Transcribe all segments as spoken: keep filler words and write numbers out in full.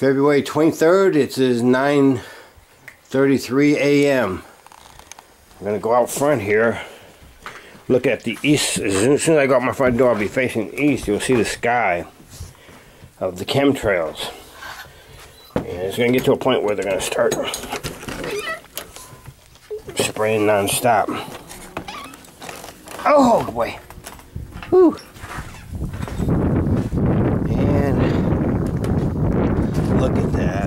February twenty-third, it is nine thirty-three A M I'm going to go out front here, look at the east. As soon as I go out my front door, I'll be facing east. You'll see the sky of the chemtrails. And it's going to get to a point where they're going to start spraying non-stop. Oh boy. Whew. And look at that.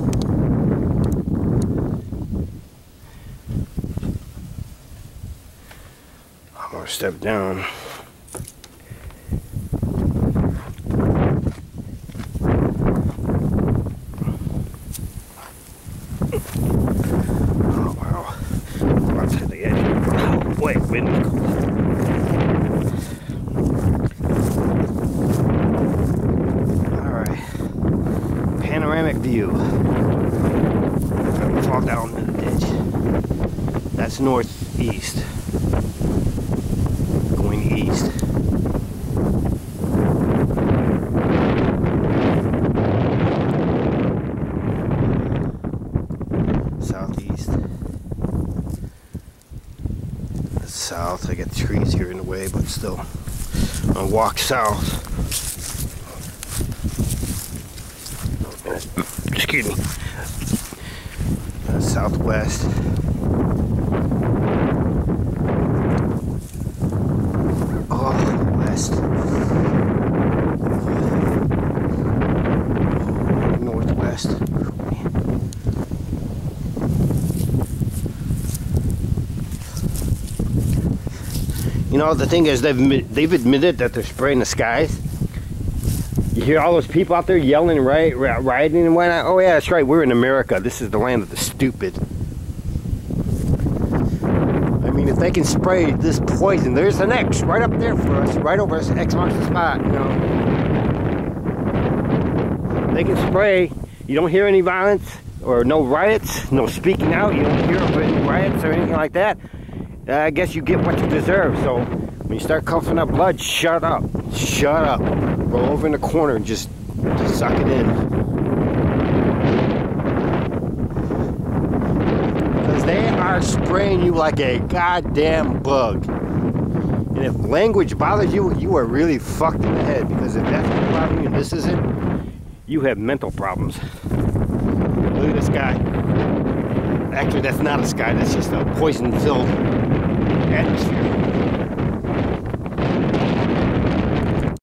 I'm going to step down. Oh wow. I'm about to the edge. Oh boy, wind. Panoramic view. I'll fall down in the ditch. That's northeast. Going east. Southeast. That's south. I got trees here in the way, but still. I'll walk south. Excuse me. Uh, southwest. Oh, west. Northwest. You know, the thing is, they've they've admitted that they're spraying the skies. You hear all those people out there yelling, right, rioting and whatnot. Oh yeah, that's right. We're in America. This is the land of the stupid. I mean, if they can spray this poison, there's an X right up there for us, right over us. X marks the spot. You know, they can spray. You don't hear any violence or no riots, no speaking out. You don't hear of any riots or anything like that. Uh, I guess you get what you deserve. So when you start coughing up blood, shut up. Shut up. Roll over in the corner and just, just suck it in. Because they are spraying you like a goddamn bug. And if language bothers you, you are really fucked in the head. Because if that's what's bothering you and this isn't, you have mental problems. Look at this guy. Actually, that's not a sky. That's just a poison-filled atmosphere.